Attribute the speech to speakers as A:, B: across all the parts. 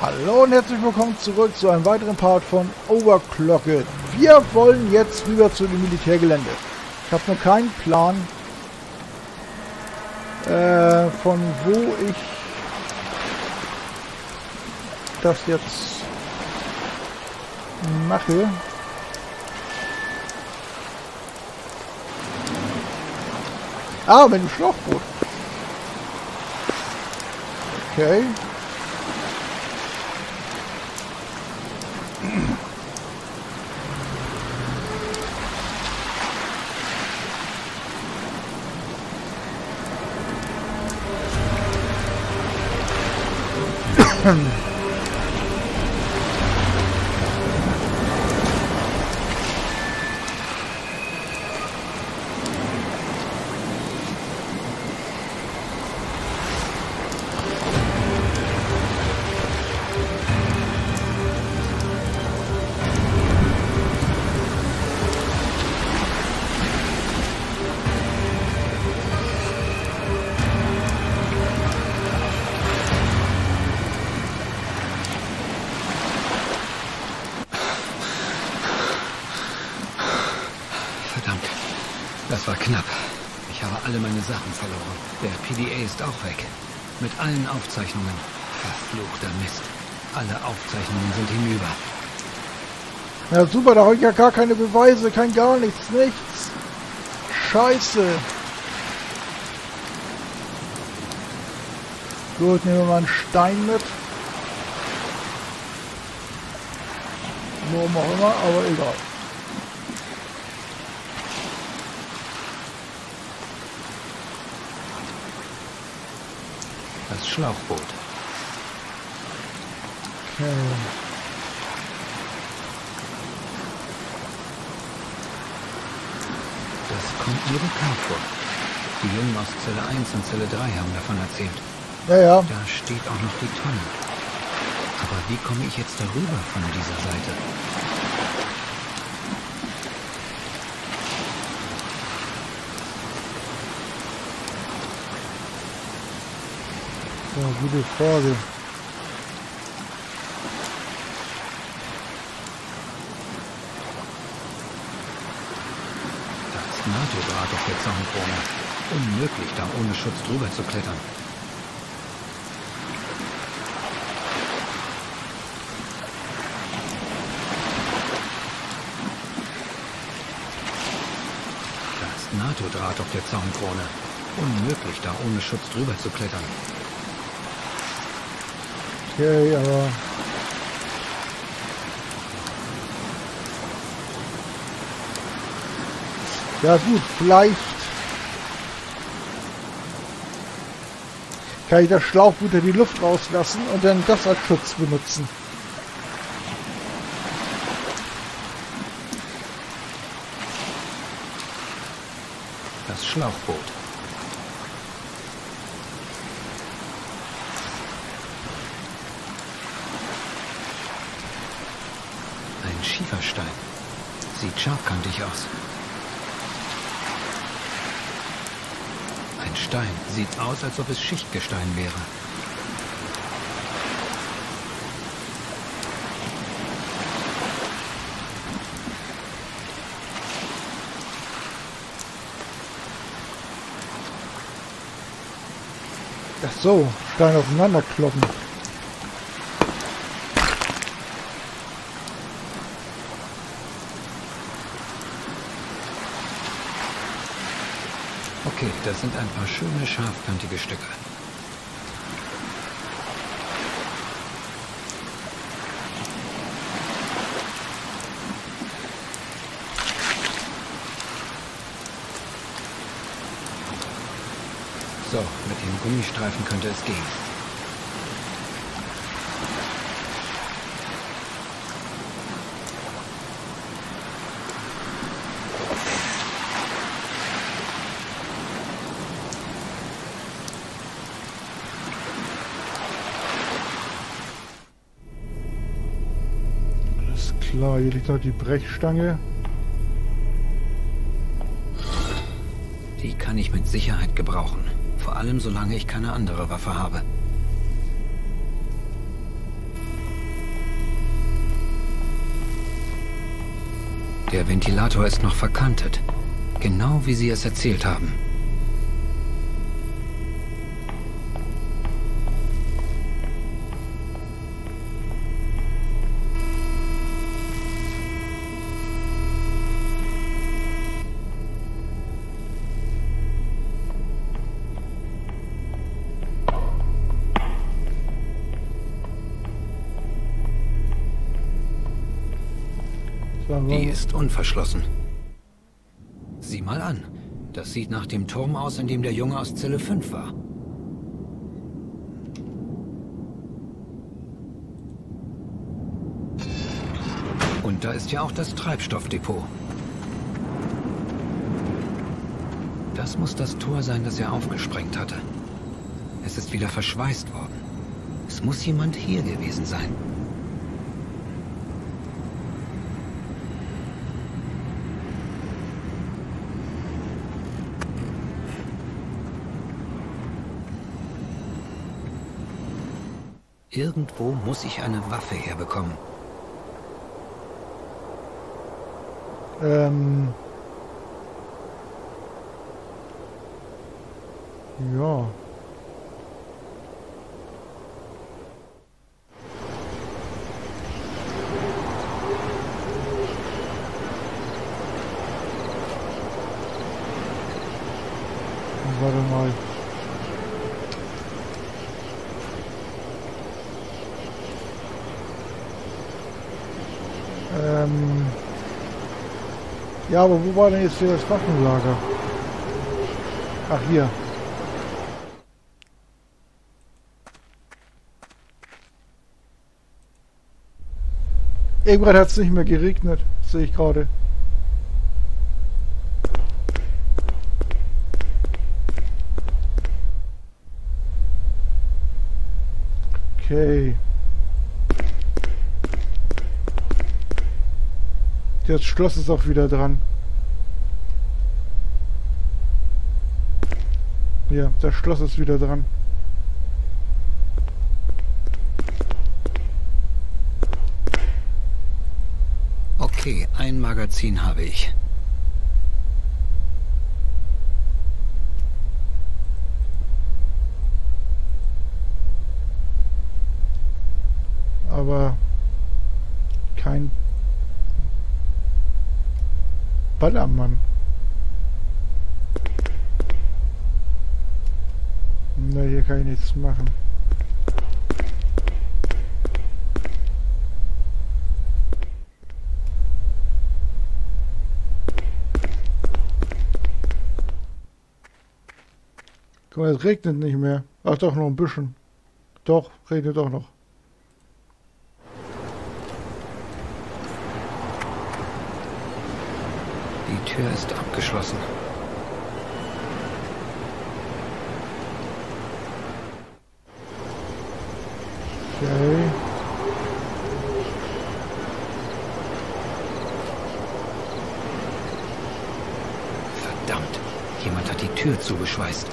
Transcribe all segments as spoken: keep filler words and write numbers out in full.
A: Hallo und herzlich willkommen zurück zu einem weiteren Part von Overclocked. Wir wollen jetzt rüber zu dem Militärgelände. Ich habe noch keinen Plan, äh, von wo ich das jetzt mache. Ah, mit dem Schlauchboot. Okay.
B: Das war knapp. Ich habe alle meine Sachen verloren. Der P D A ist auch weg. Mit allen Aufzeichnungen. Verfluchter Mist. Alle Aufzeichnungen sind hinüber.
A: Ja super, da habe ich ja gar keine Beweise, kein gar nichts, nichts. Scheiße. Gut, nehmen wir mal einen Stein mit. Warum auch immer, aber egal.
B: Das Schlauchboot.
A: Okay.
B: Das kommt mir bekannt vor. Die Jungen aus Zelle eins und Zelle drei haben davon erzählt.
A: Ja, ja.
B: Da steht auch noch die Tonne. Aber wie komme ich jetzt darüber von dieser Seite?
A: Ja, gute Frage.
B: Da ist NATO-Draht auf der Zaunkrone. Unmöglich, da ohne Schutz drüber zu klettern. Da ist NATO-Draht auf der Zaunkrone. Unmöglich, da ohne Schutz drüber zu klettern.
A: Okay, aber... Ja gut, vielleicht kann ich das Schlauchboot in die Luft rauslassen und dann das als Schutz benutzen.
B: Das Schlauchboot. Ein Schieferstein. Sieht scharfkantig aus. Ein Stein. Sieht aus, als ob es Schichtgestein wäre.
A: Ach so, Stein aufeinander kloppen.
B: Okay, das sind ein paar schöne, scharfkantige Stücke. So, mit den Gummistreifen könnte es gehen.
A: Klar, hier liegt noch die Brechstange.
B: Die kann ich mit Sicherheit gebrauchen. Vor allem, solange ich keine andere Waffe habe. Der Ventilator ist noch verkantet. Genau wie Sie es erzählt haben. Die ist unverschlossen. Sieh mal an. Das sieht nach dem Turm aus, in dem der Junge aus Zelle fünf war. Und da ist ja auch das Treibstoffdepot. Das muss das Tor sein, das er aufgesprengt hatte. Es ist wieder verschweißt worden. Es muss jemand hier gewesen sein. Irgendwo muss ich eine Waffe herbekommen.
A: Ähm. Ja. Warte mal. Ähm ja, aber wo war denn jetzt hier das Waffenlager? Ach, hier. Irgendwann hat es nicht mehr geregnet, sehe ich gerade. Okay. Das Schloss ist auch wieder dran. Ja, das Schloss ist wieder dran.
B: Okay, ein Magazin habe ich.
A: Aber kein Ballermann. Na, hier kann ich nichts machen. Guck mal, es regnet nicht mehr. Ach doch, noch ein bisschen. Doch, regnet auch noch.
B: Die Tür ist abgeschlossen.
A: Okay.
B: Verdammt, jemand hat die Tür zugeschweißt.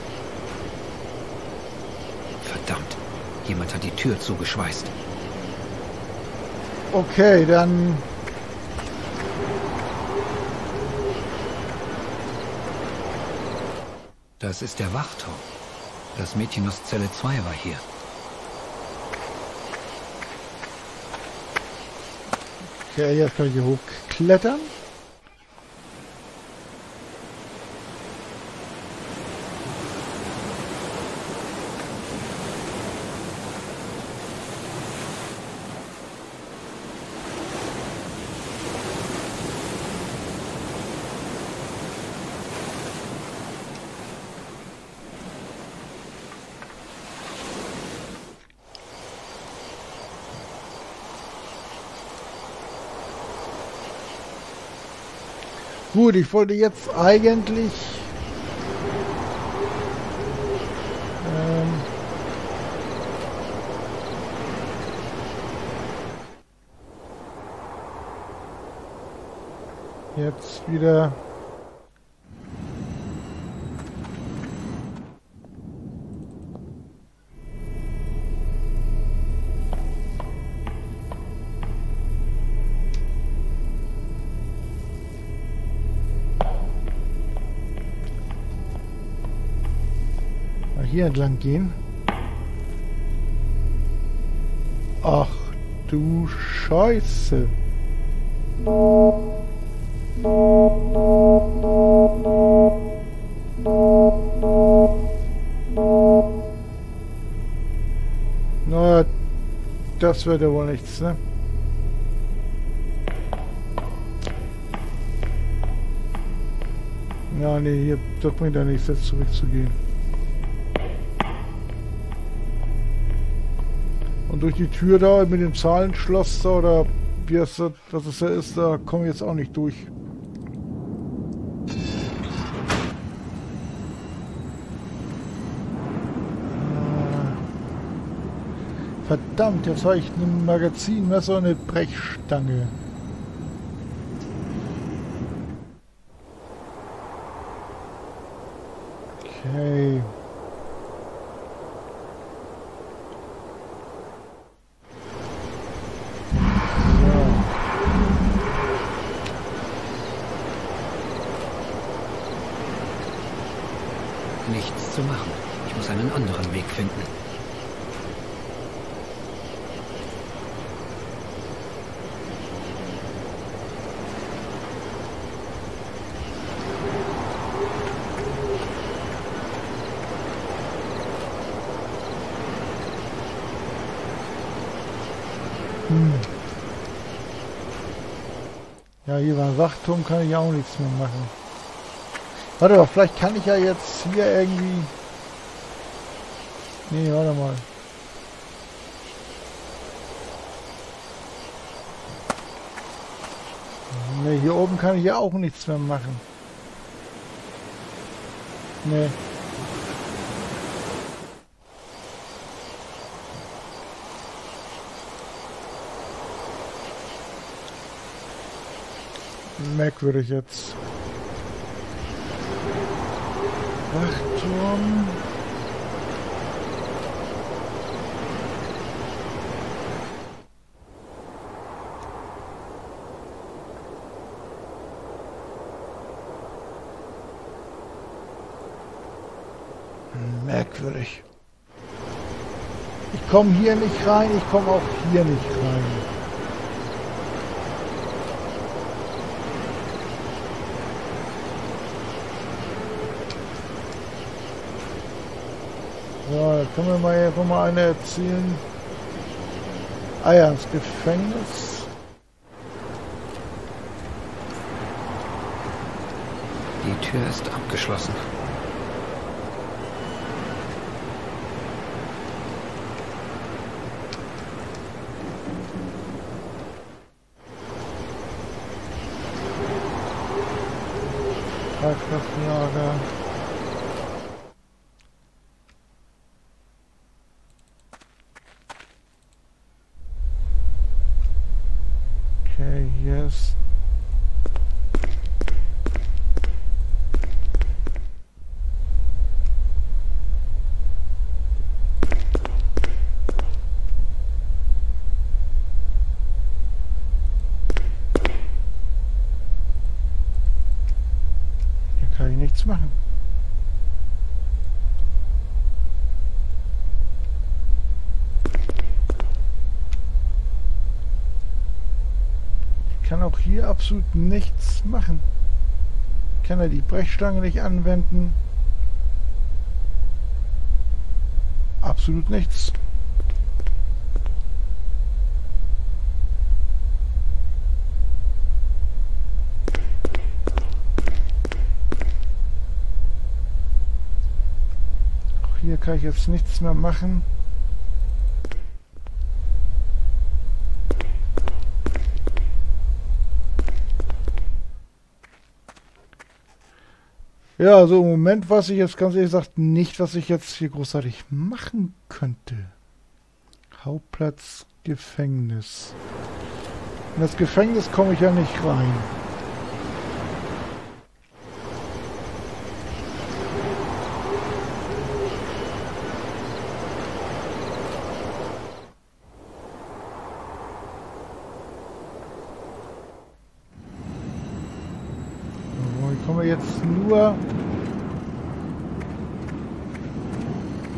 B: Verdammt, jemand hat die Tür zugeschweißt.
A: Okay, dann...
B: Das ist der Wachturm. Das Mädchen aus Zelle zwei war hier.
A: Okay, jetzt kann ich hier hochklettern. Gut, ich wollte jetzt eigentlich ähm, jetzt wieder hier entlang gehen. Ach du Scheiße. Na, das wird ja wohl nichts, ne? Ja, nee, hier, das bringt ja nichts, jetzt zurückzugehen. Und durch die Tür da mit dem Zahlenschloss da, oder wie es das, was es da ist, da komme ich jetzt auch nicht durch. Verdammt, jetzt habe ich ein Magazinmesser und eine Brechstange. Okay.
B: Nichts zu machen. Ich muss einen anderen Weg finden.
A: Hm. Ja, hier beim Wachturm kann ich auch nichts mehr machen. Warte mal, vielleicht kann ich ja jetzt hier irgendwie... Nee, warte mal. Nee, hier oben kann ich ja auch nichts mehr machen. Nee. Merkwürdig jetzt. Wachturm. Merkwürdig. Ich komme hier nicht rein, ich komme auch hier nicht rein. So, da können wir mal einfach mal eine erzählen. Ah ja, ins Gefängnis.
B: Die Tür ist abgeschlossen.
A: Treibstofflager. Okay, hier ist... Hier kann ich nichts machen. Ich kann auch hier absolut nichts machen. Ich kann ja die Brechstange nicht anwenden. Absolut nichts. Auch hier kann ich jetzt nichts mehr machen. Ja, also im Moment weiß ich jetzt ganz ehrlich gesagt nicht, was ich jetzt hier großartig machen könnte. Hauptplatz, Gefängnis. In das Gefängnis komme ich ja nicht rein. So, ich komme jetzt nur...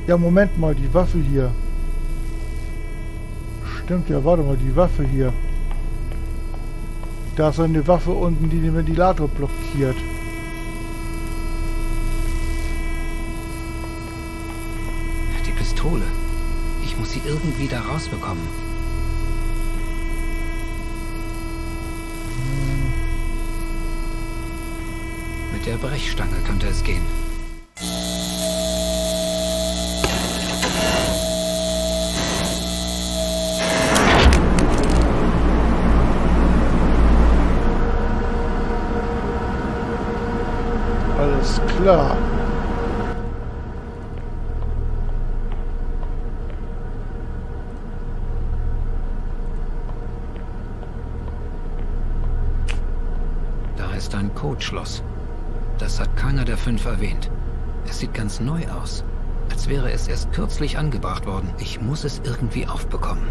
A: Ja, Moment mal, die Waffe hier. Stimmt ja, warte mal, die Waffe hier. Da ist eine Waffe unten, die den Ventilator blockiert.
B: Die Pistole. Ich muss sie irgendwie da rausbekommen.
A: Hm.
B: Mit der Brechstange könnte es gehen.
A: Alles klar.
B: Da ist ein Codeschloss. Das hat keiner der fünf erwähnt. Es sieht ganz neu aus. Als wäre es erst kürzlich angebracht worden. Ich muss es irgendwie aufbekommen.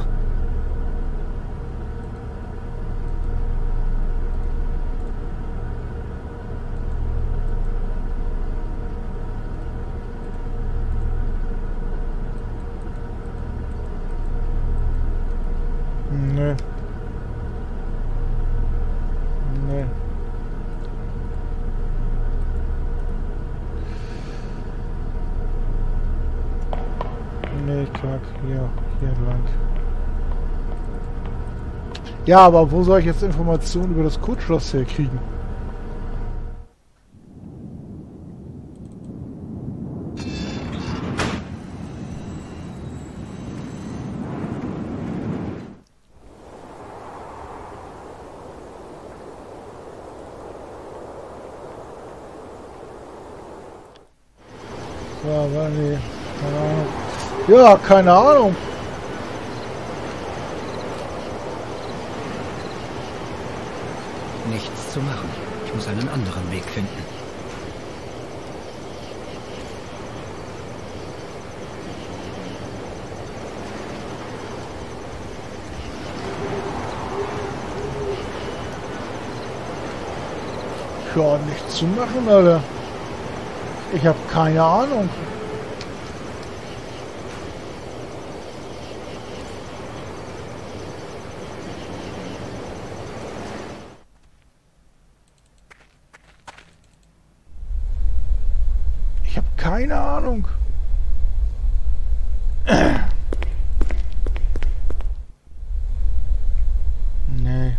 A: Nee. Nee. Nee, Tag, hier, hier lang. Ja, aber wo soll ich jetzt Informationen über das Codeschloss herkriegen? So, aber nee, keine Ahnung. Ja, keine Ahnung.
B: Nichts zu machen. Ich muss einen anderen Weg finden.
A: Ja, nichts zu machen, Alter. Ich habe keine Ahnung. Ich habe keine Ahnung. Nee.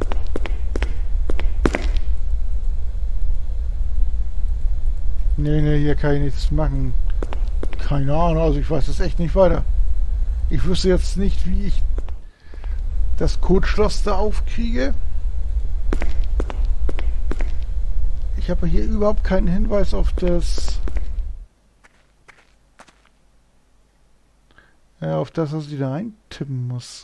A: Nee, nee, hier kann ich nichts machen. Keine Ahnung, also ich weiß das echt nicht weiter. Ich wüsste jetzt nicht, wie ich das Codeschloss da aufkriege. Ich habe hier überhaupt keinen Hinweis auf das... Ja, auf das, was ich da reintippen muss.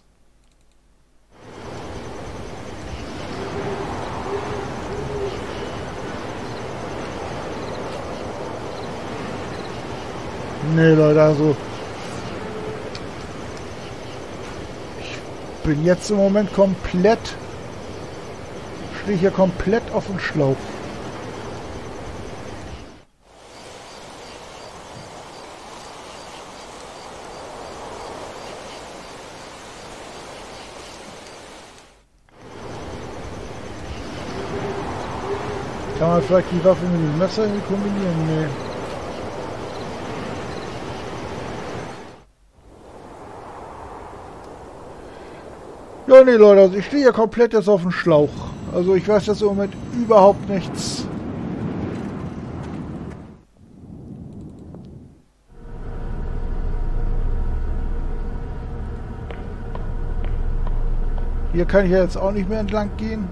A: Nee, Leute, also... Ich bin jetzt im Moment komplett... Stehe hier komplett auf dem Schlauch. Kann man vielleicht die Waffe mit dem Messer irgendwie kombinieren? Nee. Ja, nee, Leute, also ich stehe hier komplett jetzt auf dem Schlauch. Also ich weiß jetzt im Moment überhaupt nichts. Hier kann ich ja jetzt auch nicht mehr entlang gehen.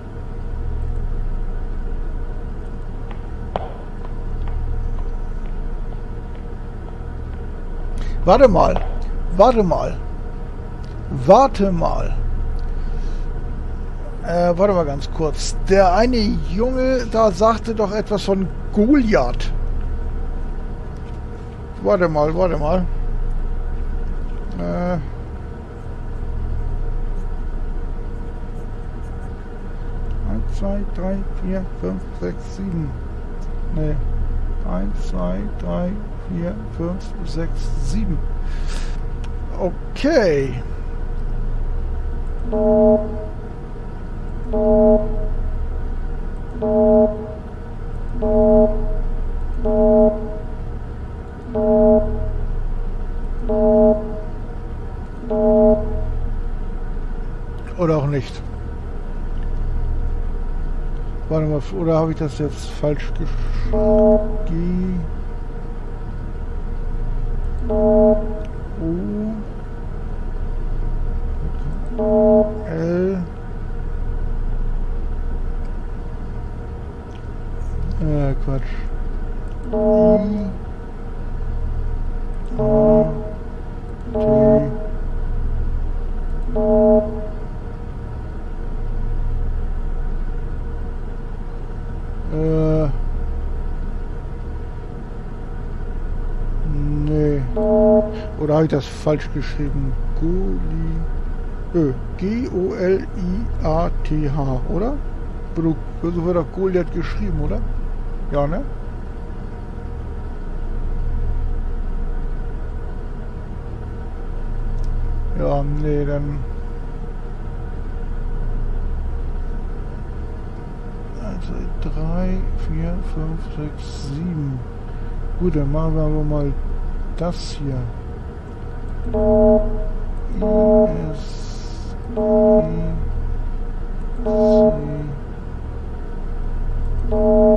A: Warte mal. Warte mal. Warte mal. Äh, warte mal ganz kurz. Der eine Junge da sagte doch etwas von Goliath. Warte mal, warte mal. Äh. eins, zwei, drei, vier, fünf, sechs, sieben. Nee. eins, zwei, drei, vier, fünf, sechs, sieben. Okay. Oder auch nicht. Warte mal, oder habe ich das jetzt falsch geschrieben? O L Äh, Quatsch. I A T Äh. Nee. Oder habe ich das falsch geschrieben? Goli. Ö. G O L I A T H, oder? So wird auch Goliath geschrieben, oder? Ja, ne? Ja, nee, dann... Also drei, vier, fünf, sechs, sieben. Gut, dann machen wir aber mal das hier. I, S, I, C, U,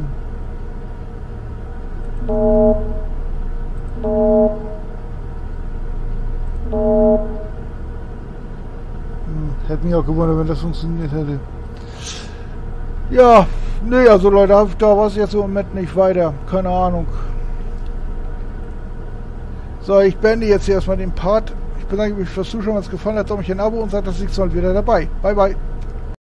A: hm, hätte mich auch gewundert, wenn das funktioniert hätte. Ja, nee, also Leute, da war es jetzt im Moment nicht weiter. Keine Ahnung. So, ich beende jetzt hier erstmal den Part. Ich bedanke mich fürs Zuschauen, wenn es gefallen hat. Daumen ein Abo und sagt das nächste Mal wieder dabei. Bye, bye.